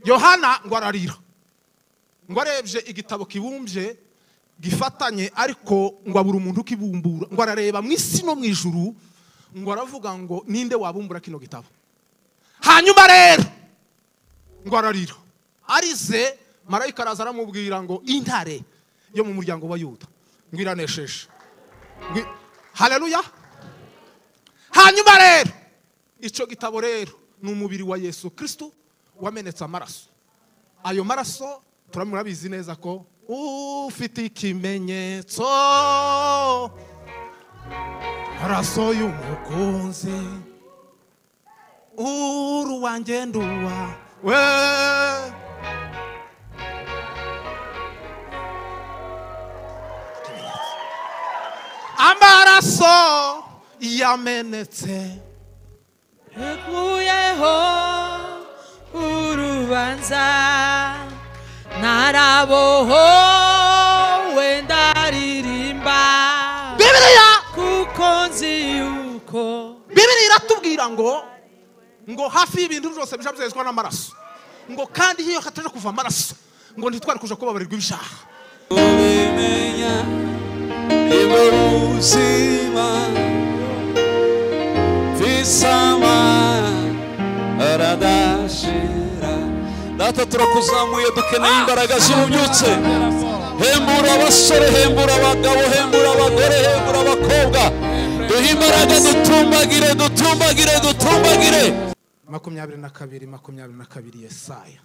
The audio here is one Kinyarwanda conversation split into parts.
Yohana ngo ararira, ngo arebye igitabo kibumbye gifatanye ariko ngo abura umuntu ukibumbura, ngo arareba mu isi no mu ijuru, ngo aravuga ngo ninde wabumbura kino gitabo. Hanyuma rero ngo ararira, arize marayika araza aramubwira ngo intare yo mu muryango wa Yuda ngo iranesheje. Haleluya. Hanyuma rero icyo gitabo rero ni umubiri wa Yesu Kristo wamenetse amaraso. Ayo maraso turamurabizi neza ko ufite ikimenyetso, maraso y'umukunzi, uruwanjye nduwawe. Amaraso yamenetse ekuyeho urubanza, narabohowe ndaririmba Bibiliya, kuko nzi yuko Bibiliya iratubwira ngo hafi y'ibintu byose bija byezwa n'amaraso, ngo kandi iyo hataje kuva amaraso ngo ntitwari kuja kubabarirwa ibishaha. ubimenya niba ubuzima visama aradashira. Data turakuzamuye, dukeneye imbaraga z'ububyutse. Hembura abasore, hembura abagabo, hembura abagore, hembura abakobwa, duhe imbaraga, dutumbagire, dutumbagire, dutumbagire. 22 Yesaya.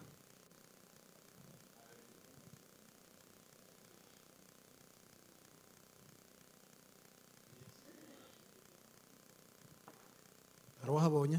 Wahabonye?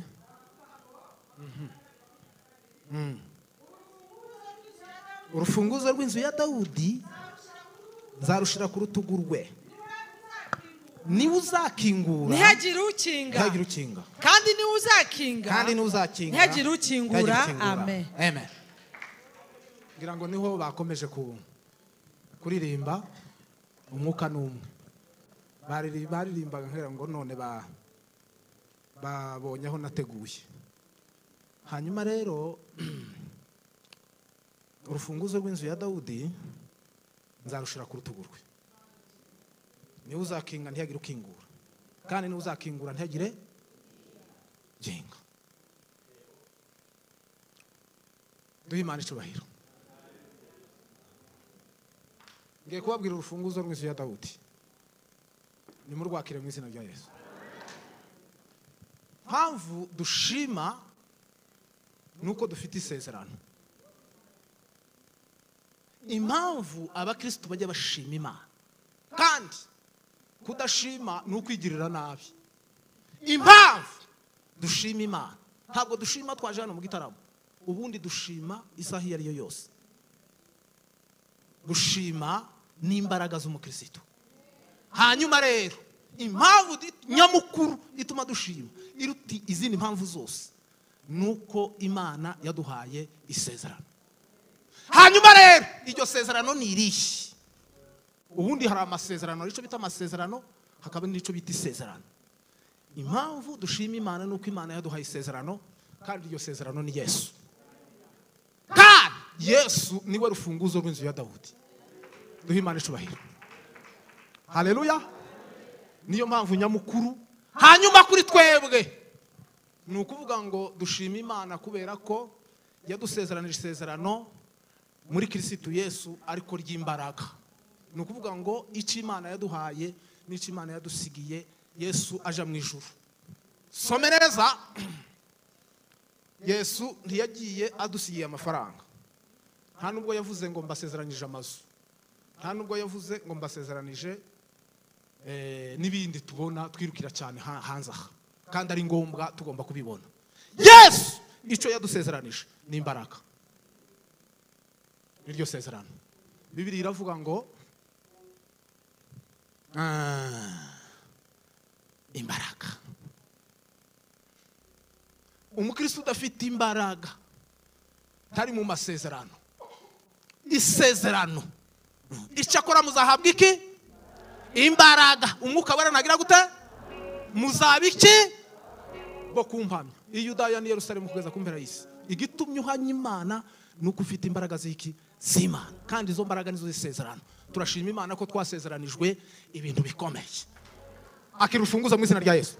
Urufunguzo rw'inzu ya Dawudi nzarushira ku rutugu rwe, ni uzakingura ntihagire ukinga, kandi ni uzakinga, ntihagire ukingura. Amen. Amen. Ngira ngo niho bakomeje kuririmba umwuka n'umwe, baririmbaga nkera ngo none babonye aho nateguye. Hanyuma rero urufunguzo rw'inzu ya Dawudi nzarushira ku rutugu rwe, niwe uzakinga ntihagire ukingura, kandi niwe uzakingura ntihagire genga. Duhe Imana icubahiro. Ngiye kubabwira urufunguzo rw'inzu ya Dawudi, nimurwakire mu izina rya Yesu. Mpamvu dushima nuko dufite isezerano. Impamvu abakristo bajya bashima Imana, kandi kudashima nukwigirira nabi. Impamvu dushima Imana, ntabwo dushima twaje hano mu gitaramo, ubundi dushima isaha iyo ari yo yose. Gushima ni imbaraga z'umukristo. Hanyuma rero impamvu nyamukuru ituma dushima iruti izindi impamvu zose nuko Imana yaduhaye isezerano. Hanyuma rero iryo sezerano ni irihe? Ubundi hari amasezerano, icyo bita amasezerano, hakaba n'icyo bita isezerano. Impamvu dushima Imana nuko Imana yaduhaye isezerano, kandi iryo sezerano ni Yesu. Kandi Yesu niwe rufunguzo rw'inzu ya Dawudi. Duhe Imana icubahiro. Haleluya. Niyo mpamvu nyamukuru. Hanyuma kuri twebwe ni ukuvuga ngo dushima Imana kubera ko yadusezeranije isezerano muri Kristo Yesu ariko ry'imbaraga. Ni ukuvuga ngo icyo Imana yaduhaye n'icyo Imana yadusigiye, Yesu aja mu ijuru. Some neza. Yesu ntiyagiye adusigiye amafaranga, nta nubwo yavuze ngo mbasezeranije amazu, nta nubwo yavuze ngo mbasezeranije n'ibindi tubona twirukira cyane hanze aha, kandi ari ngombwa tugomba kubibona. Yesu icyo yadusezeranije ni imbaraga. Iryo sezerano Bibiliya iravuga ngo imbaraga. Umukristo udafite imbaraga ntari mu masezerano. Isezerano icyakora muzahabwa iki? Imbaraga. Umwuka baranagira gute? Muzaba iki? Bo kumpamya. I Yudaya ni Yerusalemu kugeza ku mpera y'isi. igitumye uhanye Imana nuko ufite imbaraga z'Imana, kandi izo mbaraga nizo zisezerano. Turashima Imana ko twasezeranijwe ibintu bikomeye. Akira urufunguzo mu izina rya Yesu.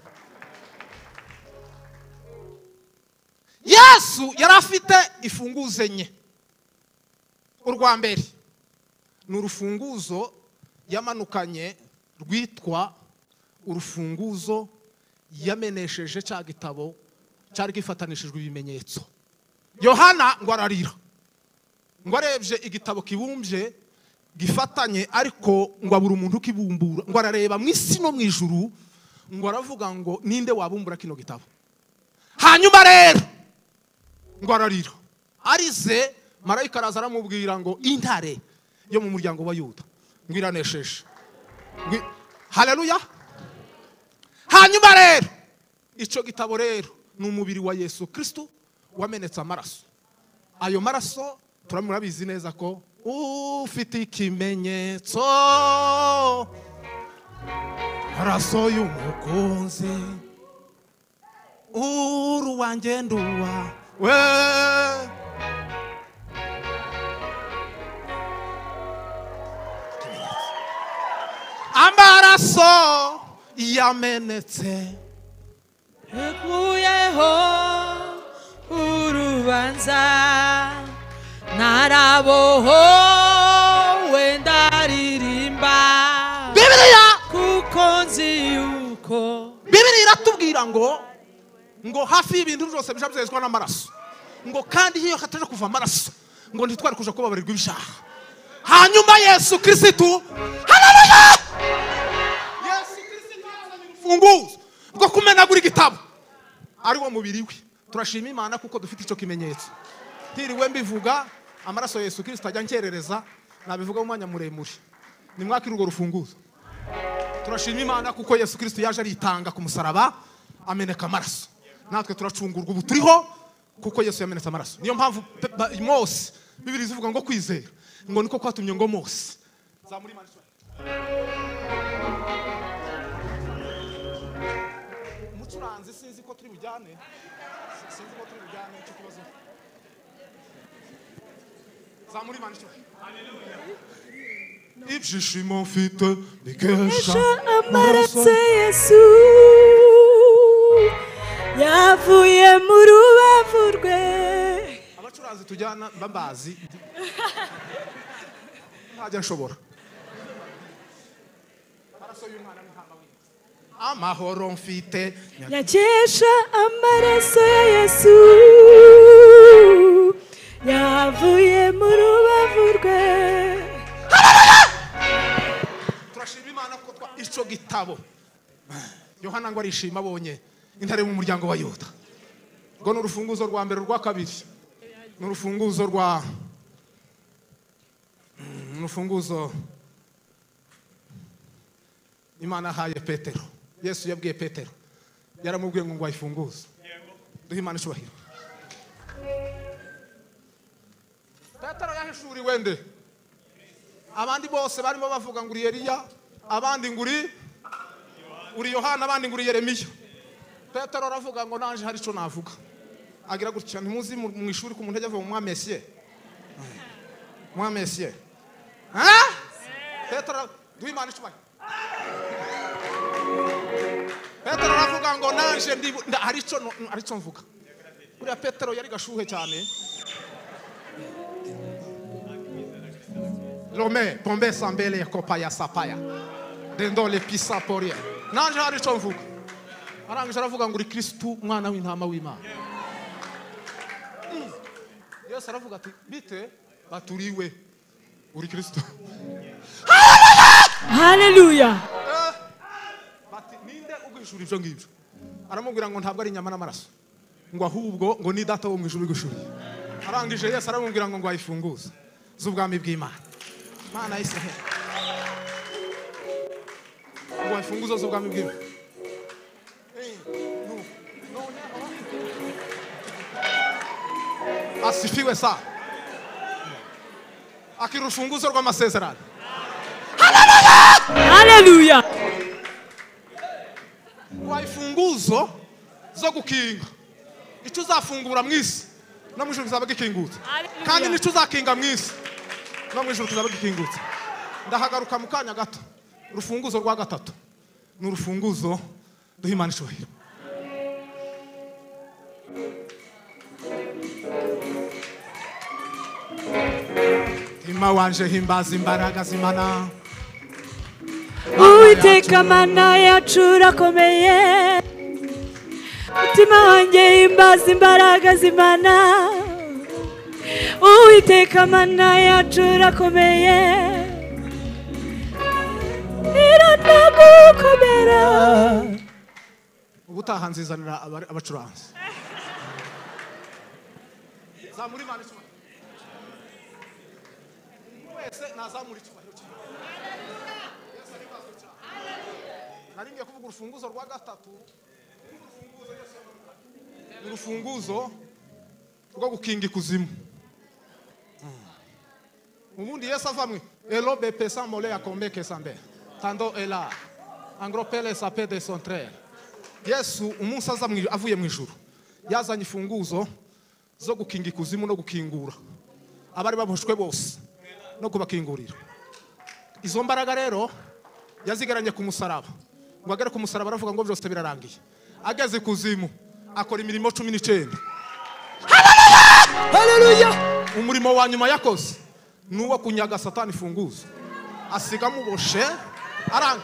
Yesu yari afite ifunguzo enye. Urwa mbere ni urufunguzo yamanukanye rwitwa urufunguzo yamenesheje cya gitabo cyari gifatanishijwe ibimenyetso. Yohana ngo ararira, ngo arebye igitabo kibumbye gifatanye ariko ngo abura umuntu ukibumbura, ngo arareba mu isi no mu ijuru, ngo aravuga ngo ninde wabumbura kino gitabo. Hanyuma rero ngo ararira, arize marayika araza aramubwira ngo intare yo mu muryango wa Yuda ngo iranesheje. Haleluya. Hanyuma rero icyo gitabo rero ni umubiri wa Yesu Kristo wamenetse amaraso. Ayo maraso turamurabizi neza ko ufite ikimenyetso, maraso y'umukunzi, uruwanjye nduwawe. Amaraso yamenetse ekuyeho urubanza, narabohowe ndaririmba Bibiliya, kuko nzi yuko Bibiliya iratubwira ngo hafi y'ibintu byose bisha byezwa n'amaraso, ngo kandi iyo hataje kuva amaraso ngo ntitwari kuja kubabarirwa ibishaha. Hanyuma Yesu Kristo, haleluya, Yesu Kristo azanye urufunguzo rwo kumenagura igitabo ari wo mubiri we. Turashima Imana kuko dufite icyo kimenyetso. Ntiriwe mbivuga, amaraso Yesu Kristo ajya nkerereza, nabivuga mu mwanya muremure. Ni mwakira urwo rufunguzo. Turashima Imana kuko Yesu Kristo yaje aritanga ku musaraba ameneka amaraso. Natwe turacungurwa ubu turiho kuko Yesu yamenetse amaraso. Niyo mpamvu Mose Bibiliya ivuga ngo kwizera ngo niko kwatumye ngo Mose zamuri Imana. Umucuranzi sinzi ko turi bujyane, sinzi ko turi bujyane cyo kibazo. Zamuri Imana. Haleluya. Ibyishimo mfite bikesha amaraso Yesu yavuye mu rubavu rwe. Abacuranzi tujyana bambazi ntajya nshobora. Amaraso y'Umwana w'Intama w'Imana, amahoro mfite Nyakesha amaraso ya Yesu yavuye mu rubavu rwe. Turashima Imana ko icyo gitabo Yohana ngo arishima abonye intare mu muryango wa Yuda. Ngo ni urufunguzo rwa mbere, rwa kabiri ni urufunguzo rwa urufunguzo Imana haye Petero. Yesu yabwiye Petero, yaramubwiye ngo ayifunguze. Duhe Imana icyubahiro. Petero yahishuriwe nde? Abandi bose barimo bavuga ngo uri Eliya, abandi ngo uri Yohana, abandi ngo uri Yeremiya. Petero aravuga ngo nanje hari icyo navuga. Agira gutya, ntimuzi mu ishuri ku muntu ajya avuga mwa Mesiye. Mwa Mesiye. Petero, duhe Imana icyubahiro. Petero aravuga ngo nanje hari icyo mvuga. Uriya Petero yari gashuhe cyane. Lome, pombe sambele kopaya sapaya. Dendo le pisa poria. Nanje hari icyo mvuga. Arangije aravuga ngo uri Kristo umwana w'Intama w'Imana. Yesu aravuga ati bite baturiwe uri Kristo. Haleluya. Bati ninde ugwishura ibyo ngibyo? Aramubwira ngo ntabwo ari inyama n'amaraso, ngo ahubwo ngo ni data wo mu ijuru ugwishuriye. Arangije Yesu aramubwira ngo ayifunguze z'ubwami bw'Imana. Mana Israel. Ngo ayifunguze z'ubwami bw'Imana. Asifiwe sana. Akira urufunguzo rw'amasezerano. Haleluya. Wa ifunguzo zo gukinga icyo uzafungura mu isi no mu ijuru kizaba gikingutse Hallelujah. kandi nico uzakinga mu isi no mu ijuru kizaba gikingutse. Ndahagaruka mu kanya gato. Urufunguzo rwa gatatu ni urufunguzo duha Imana icyubahiro. Ima wanje himbaza imbaraga z'Imana. Uwiteka Mana yacu urakomeye, mutima wanjye himbaza imbaraga z'Imana. Uwiteka Mana yacu urakomeye, iranagukomera. Ubutaha nzizanira abacuranzi. Zamuri Imana icyubahiro. Wese nazamura icyubahiro cye. Yesu ari bazo cyane. Nari ngiye kuvuga urufunguzo rwa gatatu. Urufunguzo rwo gukinga ikuzimu. Ubundi Yesu avamwe elobe pesa mole akomeke sambe. Tando ela angropele sape de son frère. Yesu umunsi avuye mu ijuru yazanye ifunguzo zo gukinga ikuzimu no gukingura abari baboshwe bose no kubakingurira. Izo mbaraga rero yazigaranye ku musaraba. Ngo agere ku musaraba aravuga ngo byose birarangiye. Ageze kuzimu akora imirimo 19. Hallelujah. Umurimo wa nyuma yakoze nuwo kunyaga Satani ifunguzo. Asiga muboshe aranga.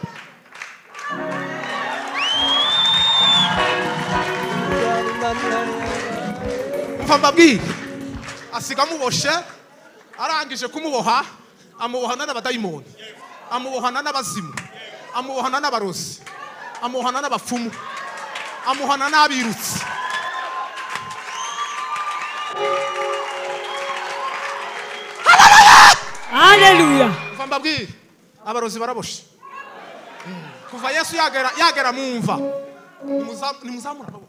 Mbabwire asiga muboshe arangije kumuboha amubohana n'abadayimoni, amubohana n'abazimu, amubohana n'abarozi, amubohana n'abapfumu, amubohana n'abirutsi. Hallelujah. Mbabwire abarozi baraboshe. Kuva Yesu yagera mumva nimuzamura amaboko.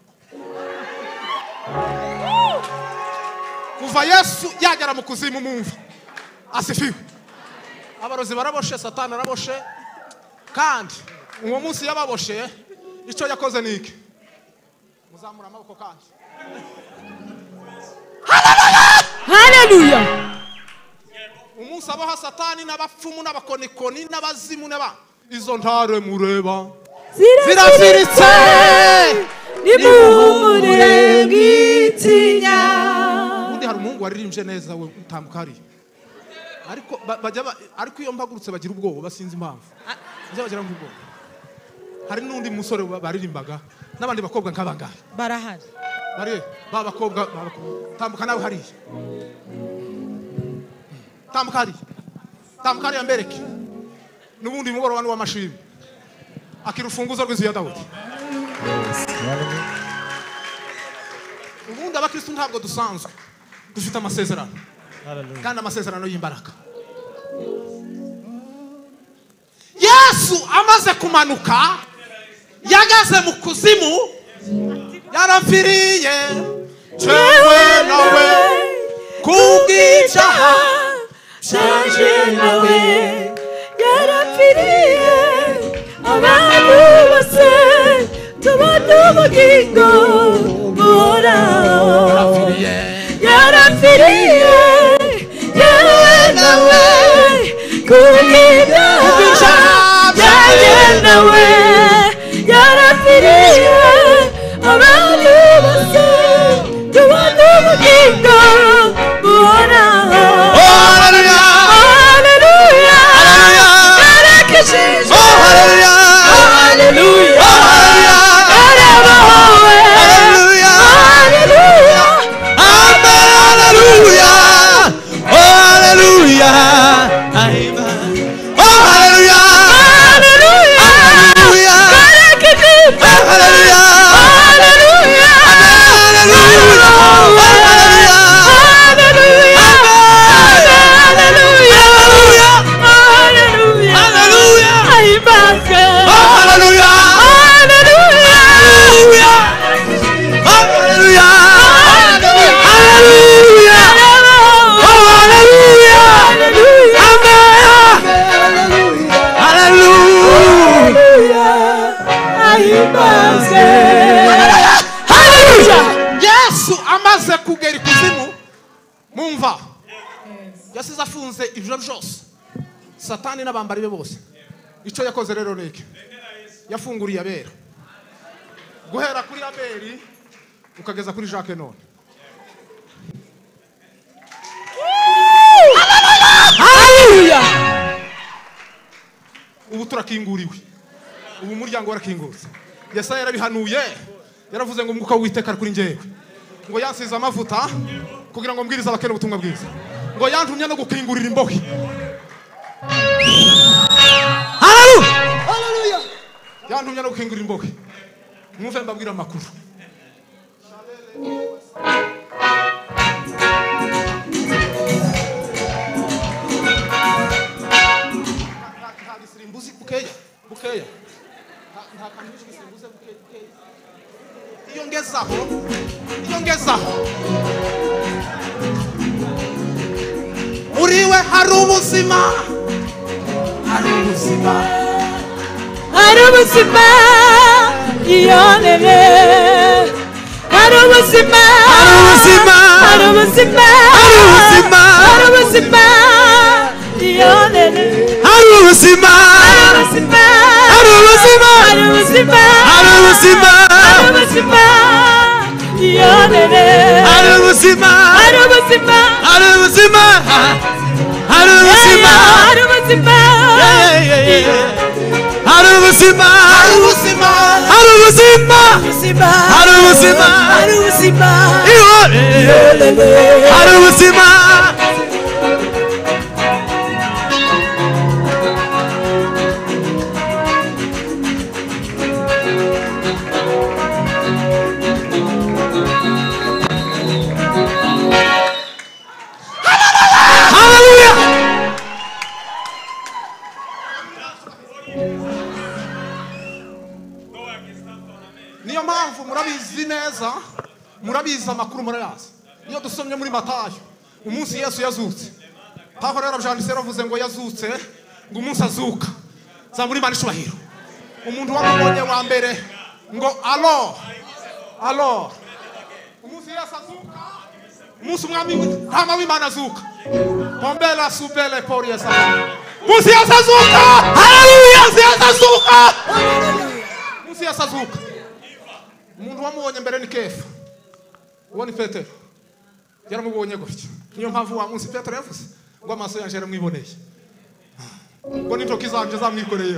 Kuva Yesu yagera mu kuzimu mumva asifiwe. Abarozi baraboshe, Satani araboshe, kandi uwo munsi yababoshe icyo yakoze niki? Muzamura amaboko kandi. Hallelujah. Umunsi abaha Satani n'abapfumu n'abakonikoni n'abazimu n'aba izo ntare mureba ziraziritse nimuhumure mwitinya. Undi hari umuhungu waririmbye neza we utamukari. Ariko iyo mpagurutse bagira ubwoba basinze impamvu. Bagira ubwoba. Hari n'undi musore baririmbaga n'abandi bakobwa nk'abangahe. Barahari. Bari bakobwa tambuka nawe hari. Tamukari ambereke. Nubundi mugoro wanu wa mashimi. Akirufunguza rw'inzu ya Dawudi. Ubundi abakristo ntabwo dusanzwe. Dufite amasezerano. Kandi amasezerano y'imbaraga. Yesu amaze kumanuka yagaze mu kuzimu yarapfiriye jewe nawe kubw'icyaha canje nawe yarapfiriye abantu bose tubona ubugingo buhoraho. Yarapfiriye yewe nawe kubw'ibyaha byanjye nawe yarapfiriye abantu bose tubona ubugingo buhoraho. yasize afunze ijoro ryose satani n'abambari be bose. Icyo yakoze rero niki yafunguriye abera guhera kuri Abeli ukageza kuri Jacques none. Haleluya. Ubu turakinguriwe, ubu umuryango warakingutse. Yesaya yarabihanuye, yaravuze ngo umwuka w'Uwiteka ari kuri njyewe, ngo yansize amavuta kugira ngo mbwirize abakene ubutumwa bwiza, ngo yantumye no gukingurira imbohe. Haleluya. Yantumye no gukingurira imbohe. Mwumve mbabwira amakuru. Bukeya nta kantu kisimbuze bukeya. Iyo ngezaho uriwe hari ubuzima, hari ubuzima, hari ubuzima, iyonere, hari ubuzima, hari ubuzima, hari ubuzima, hari ubuzima, hari ubuzima, iyonere, hari ubuzima, hari ubuzima, hari ubuzima, hari ubuzima, hari ubuzima, hari ubuzima, iyonere, hari ubuzima, hari ubuzima, hari ubuzima, hari ubuzima, hari ubuzima, hari ubuzima, hari ubuzima, hari ubuzima, hari ubuzima, hari ubuzima, hari ubuzima. Niyo mpamvu murabizi neza, murabizi amakuru murayazi. Iyo dusomye muri Matayo umunsi Yesu yazutse, Pawulo yarabyanditse yaravuze ngo yazutse, ngo umunsi azuka za muri Imana ishubahiro. Umuntu wamubonye wa mbere ngo alo umunsi Yesu azuka, umunsi umwami ntama w'Imana azuka, pombela subele por Yesu. Umunsi Yesu azuka, haleluya, Yesu azuka, umunsi Yesu azuka. Umuntu wamubonye mbere ni Kefa, uwo ni Petero, yaramubonye gutya. Niyo mpamvu wa munsi Petero yavuze ngo amaso yanjye yaramwiboneye, ngo n'intoki zanje zamwikoreyeho.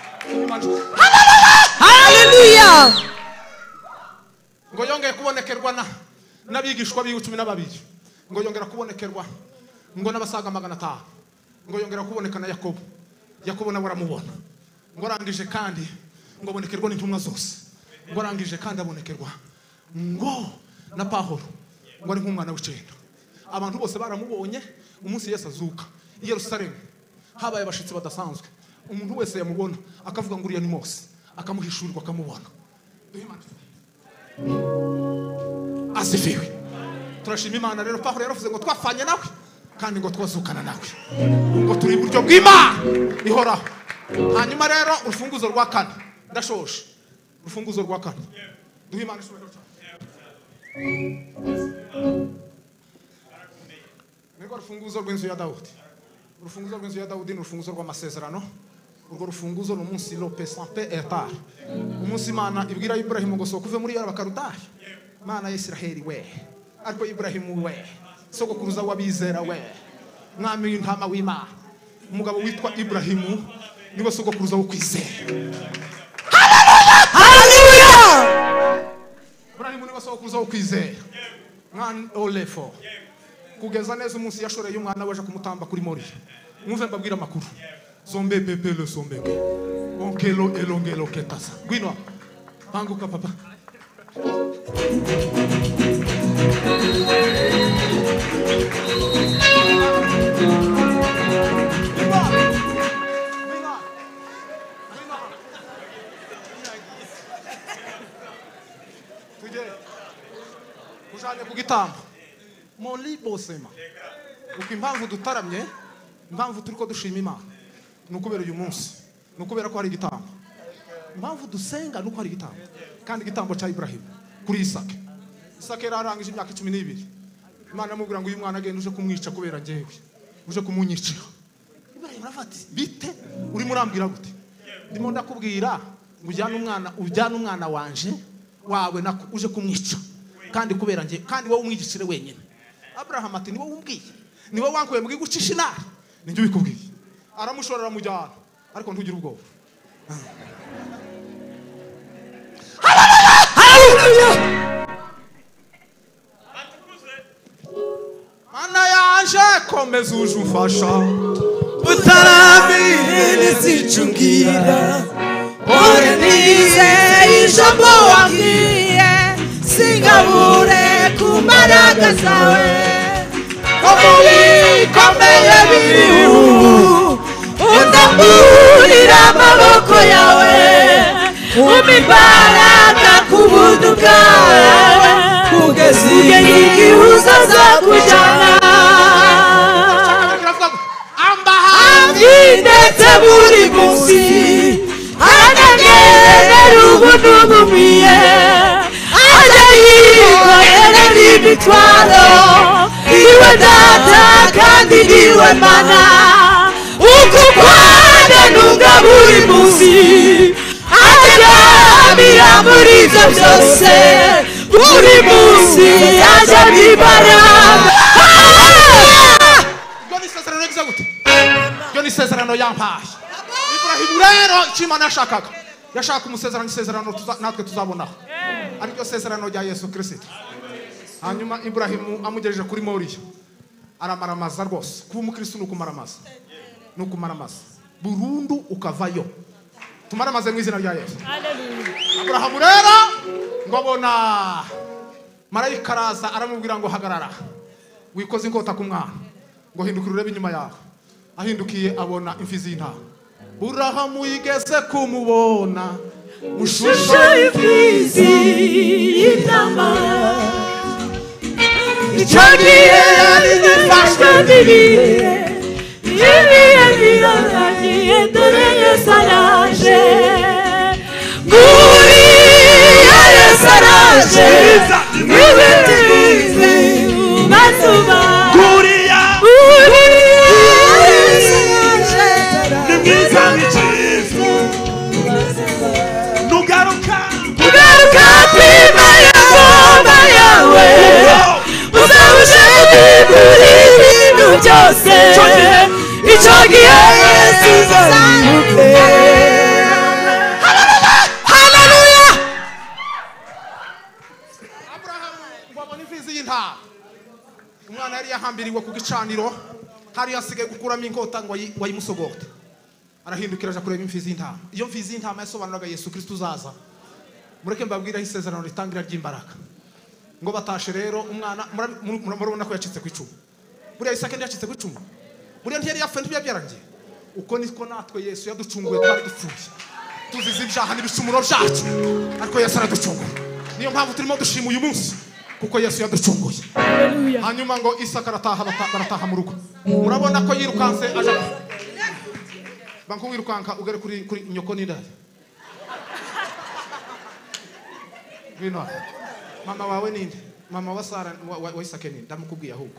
Haleluya. Ngo yongeye kubonekerwa n'abigishwa biwe 12, ngo yongera kubonekerwa ngo n'abasaga 500, ngo yongera kuboneka na Yakobo nawe aramubona, ngo arangije kandi ngo abonekerwa n'intumwa zose, ngo arangije kandi abonekerwa ngo na Pawulo, ngo ari nk'umwana w'icenda. Abantu bose baramubonye umunsi Yesu azuka i Yerusalemu, habaye abashitsi badasanzwe. Umuntu wese yamubona akavuga ngo uriya ni Mose, akamuhishurirwa akamubona. Asifiwe. Turashima Imana rero. Pawulo yaravuze ngo twafanye nawe kandi ngo twazukana nawe, ngo turi iburyo bw'Imana ihoraho. Hanyuma rero urufunguzo rwa 4 ndashoshe, urufunguzo rwa 4 duhe Imana ishobora cyane. Nego urufunguzo rw'inzu ya Dawudi, urufunguzo rw'inzu ya Dawudi ni urufunguzo rw'amasezerano. Urwo rufunguzo no munsi lope sampe etar, umunsi Imana ibwira Ibrahimu ngo sokuve muri Abakarudaya. Mana ya Israheli we, ariko Ibrahimu we, sogokuruza wabizera we, mwami w'intama w'Imana, umugabo witwa Ibrahimu niwe sogokuruza wo kwizera. Haleluya. Ibrahimu niwe sogokuruza wo kwizera. Mwana olefo kugeza neza umunsi yashoreye umwana waje kumutamba kuri Moriya. Mwumve mbabwira amakuru. Sombe pepe le sombeke, onkelo elongelo ketasa. Gwino, panguka papa. Tuje, ujanye kugitamba. Moli bosema. Ukimpamvu dutaramye, impamvu turiko dushima Imana. Nukubera uyu munsi, nukubera ko hari igitambo. Impamvu dusenga nuko hari igitambo, kandi igitambo cha Ibrahimu kuri Isaka. Isaka yararangije imyaka 12. Imana yamubwira ngo uyu mwana agenda uje kumwica kubera njyewe. uje kumunyicira. Ibrahim arafati bite urimo urambwira gute? Ndimo ndakubwira ujyana umwana wanje wawe nako uje kumwica kandi kubera nge kandi wowe umwigishire wenyine. Abraham ati niwe umbwiye, niwe wankuye mbwi gucisha inara, ninjye ubikubwiye. Aramushorera mujyana ariko ntugire ubwoba. Mana yanje komeza uje umfasha utaramire nizicungira ore nize ijambo wambwiye singabure ku mbaraga zawe komeye biriho udamburira amaboko yawe umimbaraga ku buntu bwawe kugeza igihe uzazakujyana ndetse buri munsi ananera ubuntu bumwiye ajya yikorera imitwaro iwe data kandi niwe mana uko kwana nunga buri munsi aryamira muri ibyo byose buri munsi ajya bibaraga. Yo ni sezerano yampaye. Ibrahim rero Imana yashaka umusezerano natwe tuzabonaho. Ariko sezerano rya Yesu Kristo. Hanyuma Ibrahim amugejeje kuri Moriya. Aramaramaza rwose. Kuba umukristo nukumaramaza. Nukumaramaza. Burundu ukavayo. Tumaramaze mu izina rya Yesu. Haleluya. Abraham rero ngobona marayika araza aramubwira ngo hagarara. Wikoze inkota ku mwana. Ngo hindukira urebe inyuma yawe. Ahindukiye abona imfizi y'intama. Burahamu yigeze kumubona mushusho y'imfizi y'intama. Icyo gihe yari gifashwe n'ibihe birarangiye dore Yesu araje. Nguriya Yesu araje n'ibiti bize basuba. Icyo gihe Yesu azamuke. Haleluya. Abraham wabona imfizi y'intama. Umwana yari yahambiriwe ku gicaniro hari yasigaye gukuramo inkota ngo wayimusogote. Arahindukira aja kureba imfizi y'intama. Iyo mfizi y'intama yasobanuraga Yesu Kristo uzaza. Mureke mbabwira isezerano ritangira ry'imbaraga. Ngo batashe rero umwana murabona ko yacitse ku icumu. Buriya Isaka yacitse ku icumu. Buriya ntiyari yapfuye ntibyarangiye. Uko niko natwe Yesu yaducunguye twari dupfuye. Tuzize ibyaha n'ibicumuro byacu. Ariko Yesu araducunguye. Niyo mpamvu turimo dushima uyu munsi kuko Yesu yaducunguye. Haleluya. Hanyuma ngo Isaka barataha mu rugo. Murabona ko yirukanse aje. Banko wirukanka ugere kuri nyoko n'indari. Bino. Mama wawe ninde? Mama wa Sara wa Isaka ninde? Ndamukubwiye ahubwo.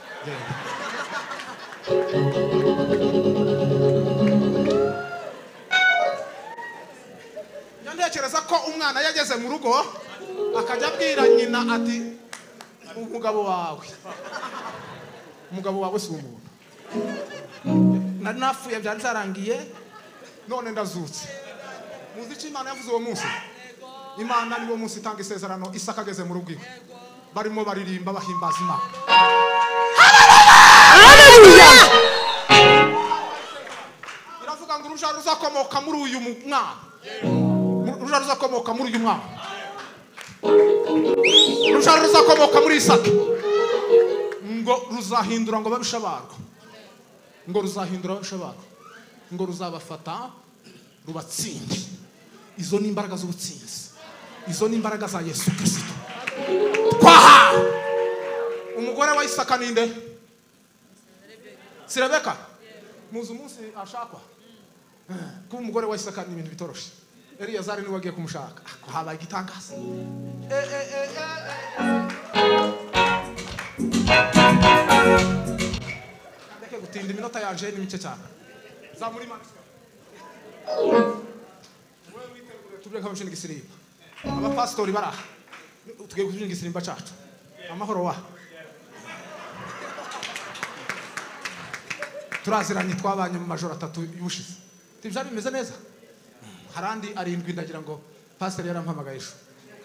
Yandekereza ko umwana yageze mu rugo akajya abwira nyina ati umugabo wawe si umuntu. Nari napfuye byari byarangiye none ndazutse. Muzi icyo Imana yavuze uwo munsi? Imana niwo munsi itanga isezerano. Isaka ageze mu rugo iwe barimo baririmba bahimbaza Imana. Haleluya. Iravuga ngo uruja ruzakomoka muri uyu mwana. Uruja ruzakomoka muri uyu mwana. Uruja ruzakomoka muri Isaka. Ngo ruzahindura ngo babisha barwo. Ngo ruzahindura babisha barwo. Ngo ruzabafata rubatsinde. Izo ni imbaraga z'ubutsinzi. Izo ni imbaraga za Yesu Kristo. Kwaha! Umugore wa Isaka ninde? Si Rebeka? Muzi umunsi ashakwa. Kuba umugore wa Isaka ni ibintu bitoroshe. Eliyazari niwe wagiye kumushaka. Habaye igitangaza. Ndeke ndatinda iminota yanje ni mike cyane za muri max wewe witegure tubye nk'abashinga igisimba abapastori baraha tugiye gushinga igisimba cyacu amahoro wa turaziranye twabanye mu majoro 3 y'ubushize tibyari bimeze neza harandi arindwi ndagira ngo pastor yarampamagaye ejo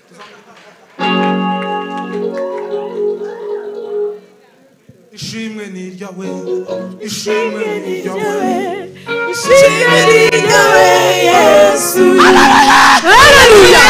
ishimwe ni iryawe ishimwe ni iryawe ishimwe ni iryawe Yesu haleluya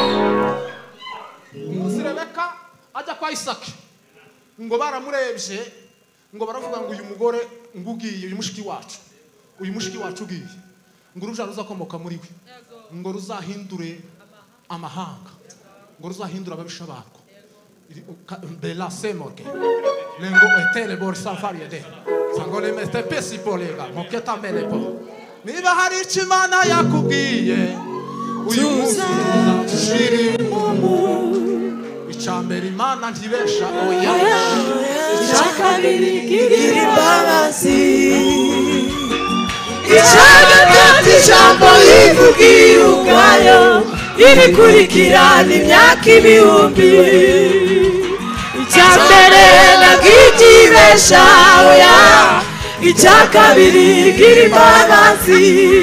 Rebeka ajya kwa Isaki ngo baramurebye ngo baravuga ngo uyu mugore ngugiye uyu mushiki wacu ugiye ngo uruja ruzakomoka muri we ngo ruzahindure amahanga ngo ruzahindura ababisha barwo bela semorke lengo etele bor sanfariede sangole meste pesi polega moketa melepo niba hari ikimana yakubwiye uyu munsi shirimu icyambere imana ntibesha oya icyakabiri gira imbabazi icyagatatu ijambo rivugira ubwayo irikurikirana imyaka ibihumbi icyambere nagikibesha oya icyakabiri gira imbabazi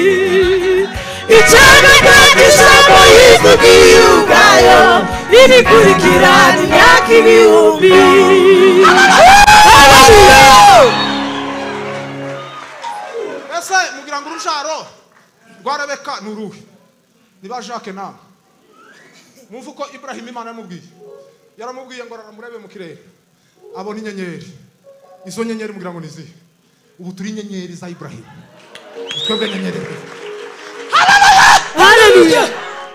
icyagatatu ijambo rivugira ubwayo irikurikirana imyaka ibihumbi ese mugira ngo urusharo rwa Rebeka nuruhe niba Jacques nawe mwumva uko Ibrahim Imana yaramubwiye ngo raramurebe mu kirere abona inyenyeri izo nyenyeri mugira ngo nizihe ubu turi inyenyeri za Ibrahim twebwe nyenyeri haleluya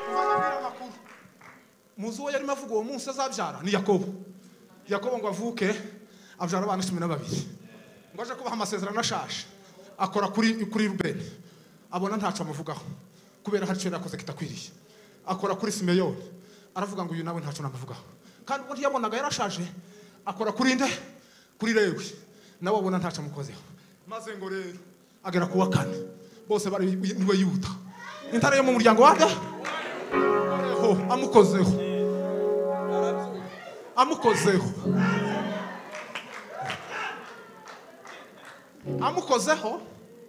muzi uwo yarimo avuga uwo munsi azabyara ni Yakobo ngo avuke abyara abana 12 ngo aje kubaha amasezerano ashaje akora kuri Rubeni abona ntaco amuvugaho kubera hari cyo yakoze kitakwiriye akora kuri Simeyoni aravuga ngo uyu nawe ntaco namuvugaho kandi ubwo yabonaga yarashaje akora kuri nde kuri Lewi nawe abona ntaco amukozeho maze ngo rero agera ku wa 4 bose bari niwe Yuda intare yo mu muryango wande amukozeho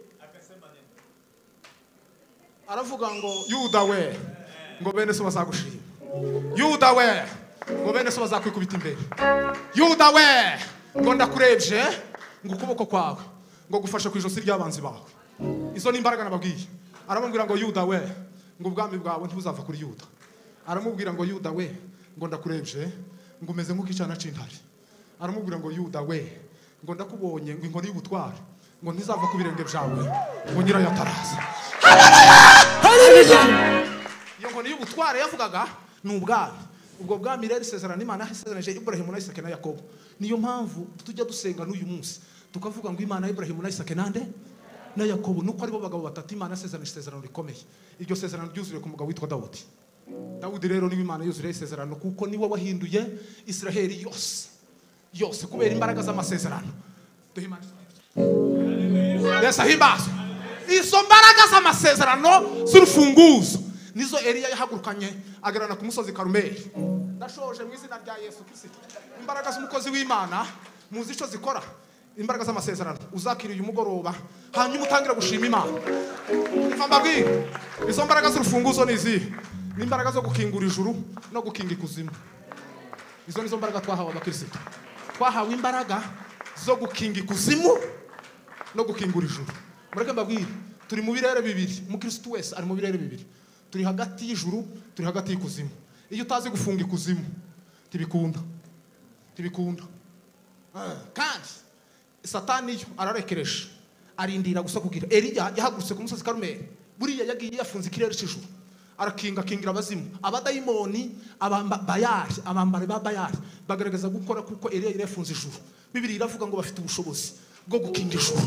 aravuga ngo Yuda we ngo bene so bazagushima Yuda we ngo bene so bazakwikubita imbere Yuda we ngo ndakurebye ngo ukuboko kwawe ngo gufashe ku ijosi ry'abanzi bawe izo ni imbaraga nababwiye aramubwira ngo Yuda we ngo ubwami bwawe ntibuzava kuri Yuda aramubwira ngo Yuda we ngo ndakurebye ngo umeze nk'ukicana c'intare aramubwira ngo Yuda we ngo ndakubonye ngo inkoni y'ubutware ngo ntizava ku birenge byawe ngo nyirayo ataraza iyo nkoni y'ubutware yavugaga ni ubwami ubwo bwami rero isezerano Imana yasezeranije Ibrahim na Isaka na Yakobo niyo mpamvu tujya dusenga n'uyu munsi tukavuga ngo Imana ya Ibrahim na Isaka nande na Yakobo nuko ari bo bagabo batatu Imana yasezeranije isezerano rikomeye iryo sezerano ryuzuriye ku mugabo witwa Dawudi rero niwe Imana yuzuriye isezerano kuko niwe wahinduye Israeli yose kubera imbaraga z'amasezerano duhimana Yesu ahimbaza izo mbaraga z'amasezerano z'urufunguzo nizo Eliya yahagurukanye agarana ku musozi Karumeli ndashoje mu izina rya Yesu Kristo imbaraga z'umukozi w'Imana muzi ico zikora imbaraga z'amasezerano uzakira uyu mugoroba hanyuma utangira gushima Imana umva mbabwira izo mbaraga z'urufunguzo nizi ni imbaraga zo gukingura ijuru no gukinga ikuzimu izo nizo mbaraga twahawe abakristo twahawe imbaraga zo gukinga ikuzimu no gukingura ijuru mureke mbabwire turi mu birere bibiri umukristo wese ari mu birere bibiri turi hagati y'ijuru turi hagati y'ikuzimu iyo utazi gufunga ikuzimu tibikunda kandi Satani yo ararekeresha arindira gusa kugira Eliya yahagurutse ku musozi Karumeli buriya yagiye yafunze ikirere cy'ijuru arakingira abazimu abadayimoni abambare ba Bayali bagaragaza gukora kuko Eliya yafunze ijuru Bibiri iravuga ngo bafite ubushobozi bwo gukinga ijuru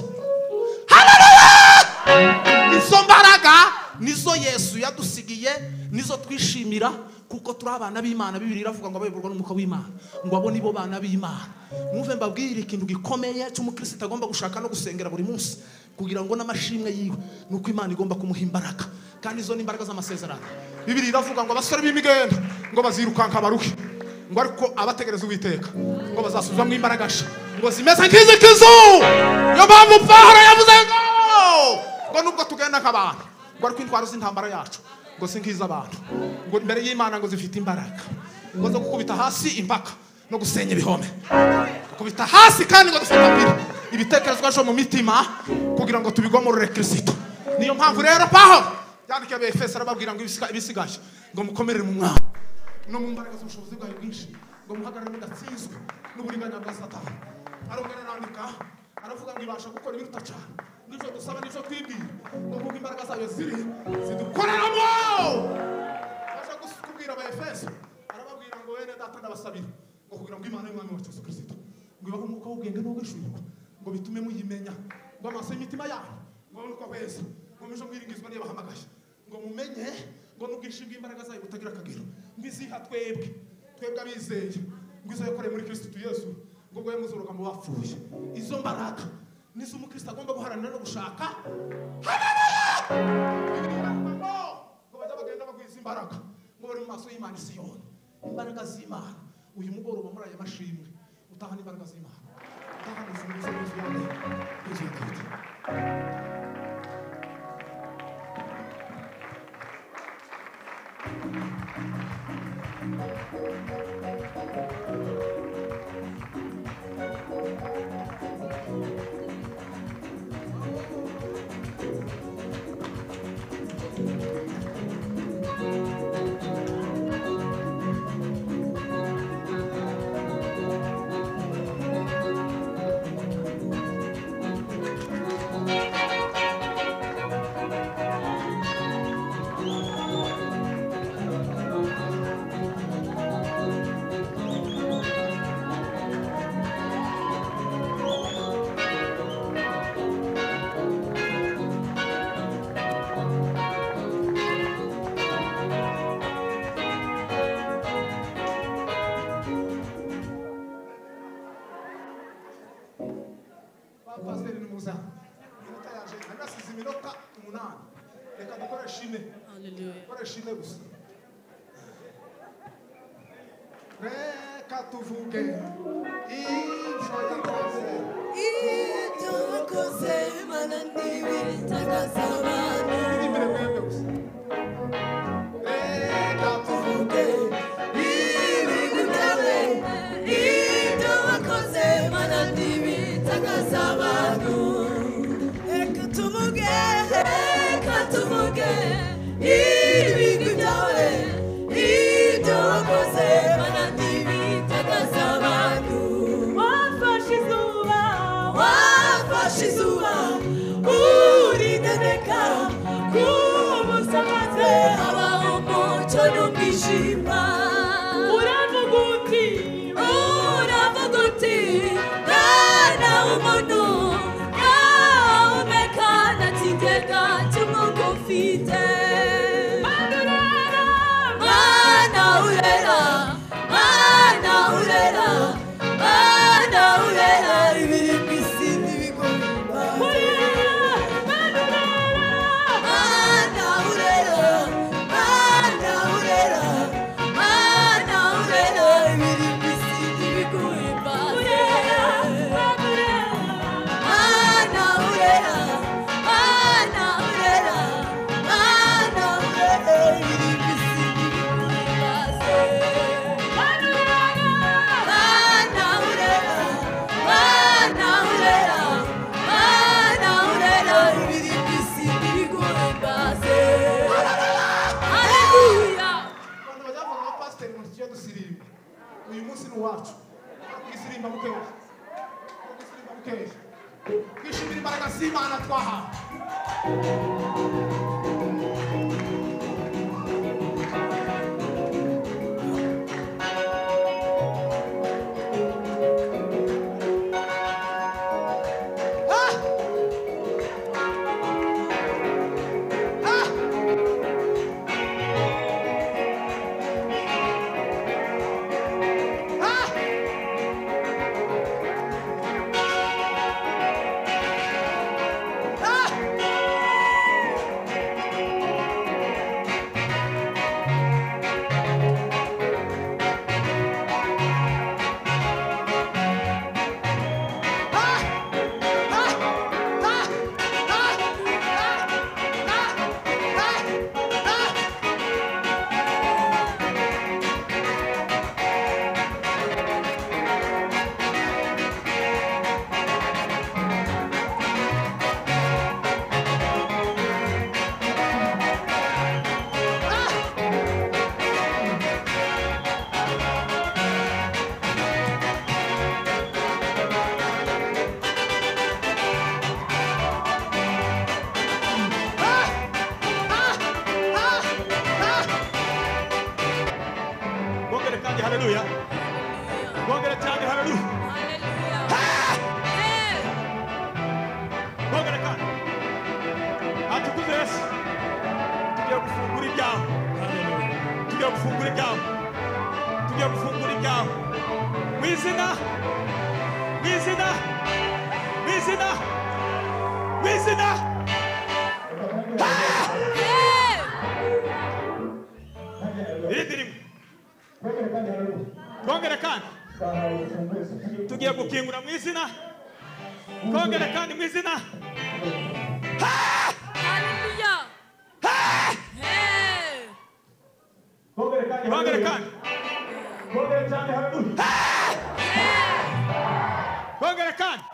izo mbaraga nizo Yesu yadusigiye nizo twishimira kuko turi abana b'Imana. Bibiri iravuga ngo abayoborwa n'umwuka w'Imana ngo abo nibo bana b'Imana. Mwumve mbabwire ikintu gikomeye cy'umukristo agomba gushaka no gusengera buri munsi kugira ngo n'amashimwe yiwe nuko Imana igomba kumuha imbaraga, kandi izo ni imbaraga z'amasezerano. Bibiri iravuga ngo abasore b'imigenda ngo bazirukanka baruhe, ngo ariko abategereza Uwiteka ngo bazasubizwamo imbaraga nshya ngo zimeze nk'izikizu. Niyo mpamvu Pawulo yavuze ngo nubwo tugenda nk'abantu ngo ariko intwaro z'intambara yacu ngo si nk'iz'abantu, ngo imbere y'Imana ngo zifite imbaraga ngo zo gukubita hasi impaka no gusenya ibihome, gukubita hasi kandi ngo dufata mbere ibitekerezwa byo mu mitima kugira ngo tubigomorore Kristo. Niyo mpamvu rero Pawulo yandikiye Abefeso arababwira ngo ibisigaye ngo mukomerere mu mwami no mu mbaraga z'ubushobozi bwayo bwinshi, ngo muhagarare mudatsinzwe n'uburiganya bwa Satani. Arongera arandika aravuga ngo ibasha gukora ibiruta cyane n'ibyo dusaba n'ibyo twibwira, ngo kuko imbaraga zayo zidukoreramo. Aje kubwira Abefeso arababwira ngo wene data ndabasabira ngo kugira ngo Imana y'Umwami wacu Yesu Kristo ngo ibahe umwuka w'ubwenge n'ubwishurwa ngo bitume muyimenya, ngo amaso y'imitima yanyu ngo abone uko beza, ngo muje mwiringizwa niyo bahamagaye, ngo mumenye ngo n'ubwinshi bw'imbaraga zayo butagira akagero, ngo iziha twebwe abizeye, ngo izo yakoreye muri Kristo Yesu ngo bwo yamuzuruka mu bapfuye. Izo mbaraga nizo umukristo agomba guharanira no gushaka. Ngo bajya bagenda bagwiza imbaraga ngo bari mu maso y'Imana Siyoni. Imbaraga z'Imana uyu mugoroba muri aya mashimwe utahana imbaraga z'Imana, utahana ifunguzo y'Imana y'Inzu ya Dawidi. Pastor Numuza minota yaje anasize iminota 8. Reka dukore shime. Hallelujah. Dukore shime gusa. Reka tuvuge ibyo wakoze Mana n'ibitagaza abantu. Reka tuvuge ibigwi byawe, ibyo wakoze Mana n'ibitagaza abantu. Reka tuvuge ibigwi byawe, ibyo wakoze Mana n'ibitagaza abantu. Wafashe izuba urineneka kumusamaze habaho umucyo n'umwijima. Uravuga uti mwana w'umuntu yahumeka nta kigega cy'umwuka ufite. Mana urera ibiri mu isi n'ibigomba. Mana urera ibiri mu isi n'ibigomba. Mana urera ibiri mu isi uyu munsi ni uwacu. Twisirimba mukewe, twishimira imbaraga z'Imana twahawe. haleluya bongera cyane haleluya bongera kandi atukuze Yesu tugiye gufungura ibyawe tugiye gufungura ibyawe tugiye gufungura ibyawe mwizina mwizina mwizina mwizina Kongera kandi tugiye gukingura mu izina kongera kandi mu izina haleluya kongera kandi kongera cyane haleluya kongera kandi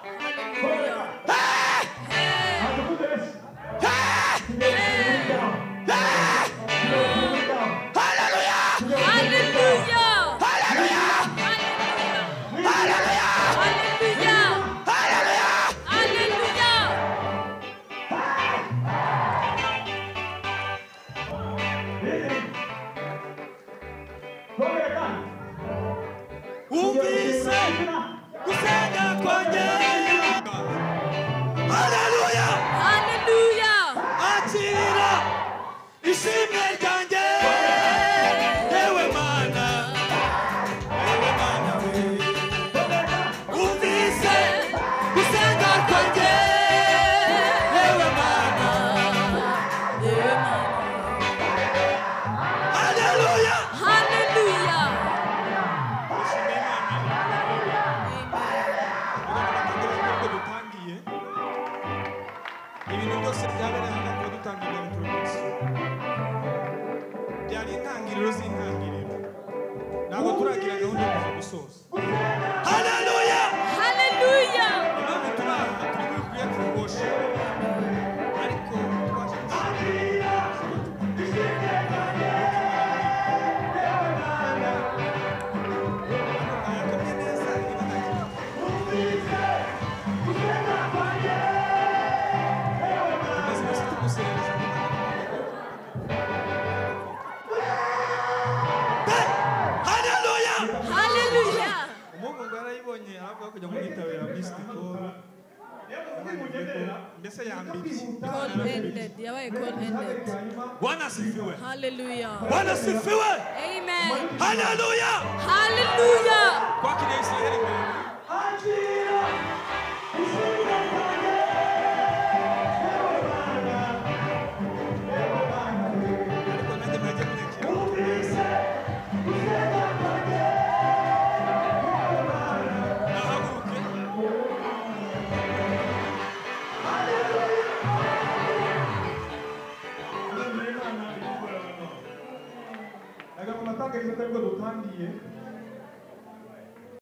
Hallelujah. Bwana sifiwe. Amen. Haleluya. Hallelujah. Kwa kile Israeli Agama matanga izo tariko dutangiye